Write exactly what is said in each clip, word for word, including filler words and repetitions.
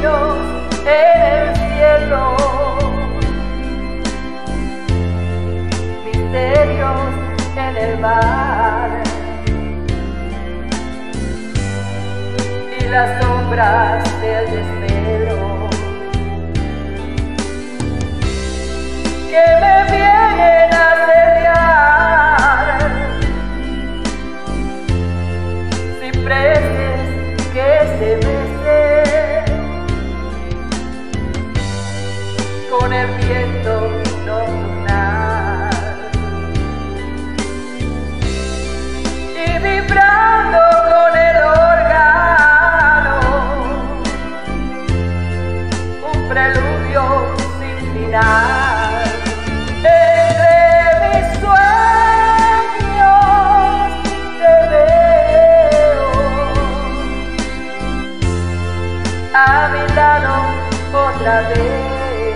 caminos en el cielo, misterios en el mar, y las sombras del desvelo que me vienen a asediar, cipreses que se mecen con el viento nocturnal, y vibrando con el órgano un preludio sin final. Entre mis sueños te veo, a mi lado otra vez,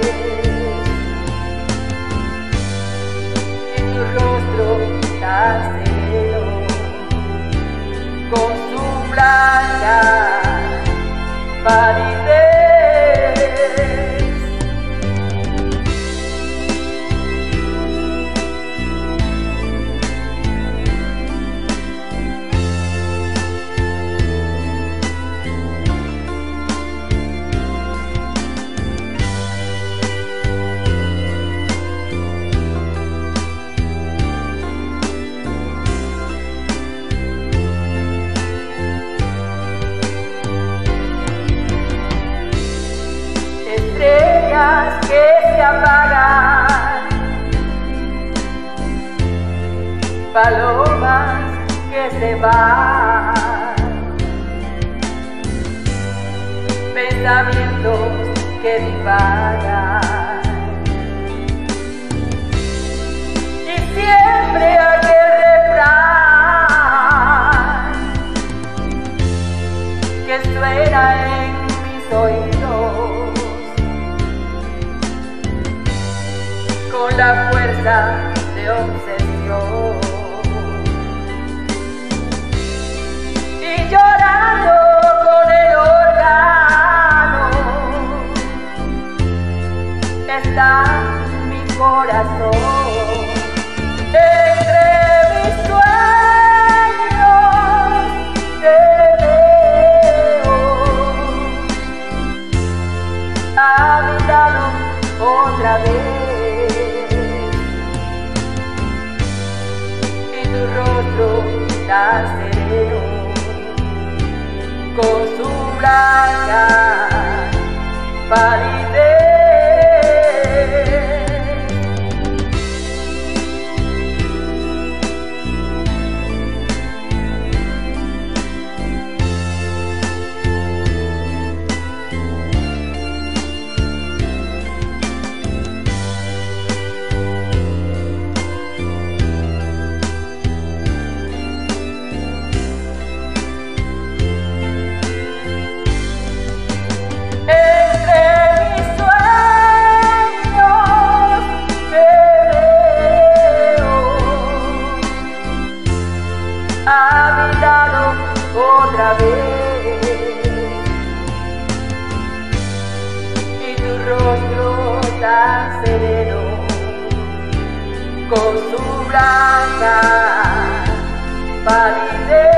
y tu rostro tan sereno con su blanca palidez. Estrellas que se apagan, palomas que se van, pensamientos que divagan, y siempre aquel refrán que suena en mis oídos con la fuerza de obsesión, y llorando con el órgano está mi corazón. Entre mis sueños te veo, a mi lado otra vez, tan sereno con su blanca palidez. A mi lado otra vez, y tu rostro tan sereno con su blanca palidez.